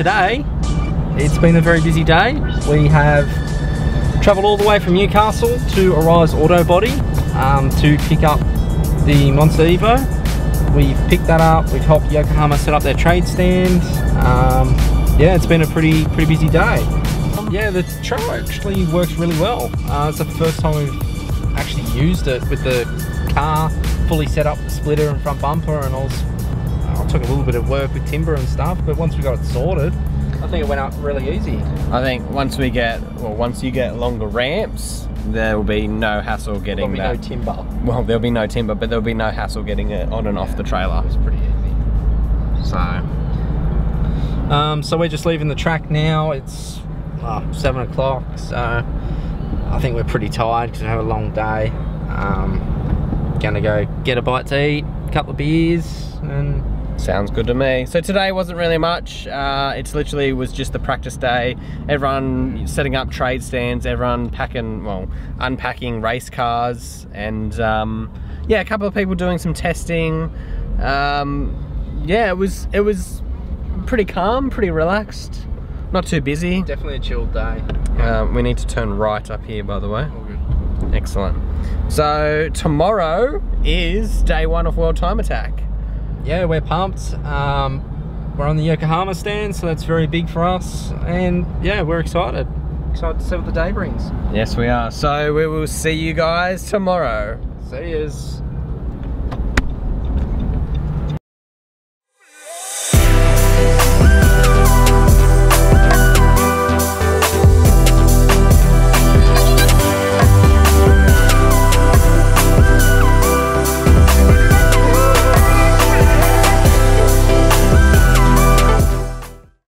today, it's been a very busy day. We have travelled all the way from Newcastle to Arise Autobody to pick up the Monster Evo. We've picked that up, we've helped Yokohama set up their trade stand. Yeah, it's been a pretty busy day. Yeah, the trailer actually works really well. It's the first time we've actually used it with the car fully set up, the splitter and front bumper, and I took a little bit of work with timber and stuff, but once we got it sorted, I think it went up really easy. I think once you get longer ramps, there will be no hassle getting There'll be no timber. Well, there'll be no timber, but there'll be no hassle getting it on and off the trailer. It's pretty easy. So we're just leaving the track now. It's 7 o'clock, so I think we're pretty tired because we have a long day. Gonna go get a bite to eat, a couple of beers, and sounds good to me. So today wasn't really much. It's literally was just the practice day. Everyone setting up trade stands, everyone unpacking race cars, and yeah, a couple of people doing some testing. Yeah, it was pretty calm, pretty relaxed, not too busy. Definitely a chilled day. We need to turn right up here, by the way. All good. Excellent. So tomorrow is day 1 of World Time Attack. Yeah, we're pumped. We're on the Yokohama stand, so that's very big for us, and yeah, we're excited to see what the day brings. Yes, we are. So we will see you guys tomorrow. See yous.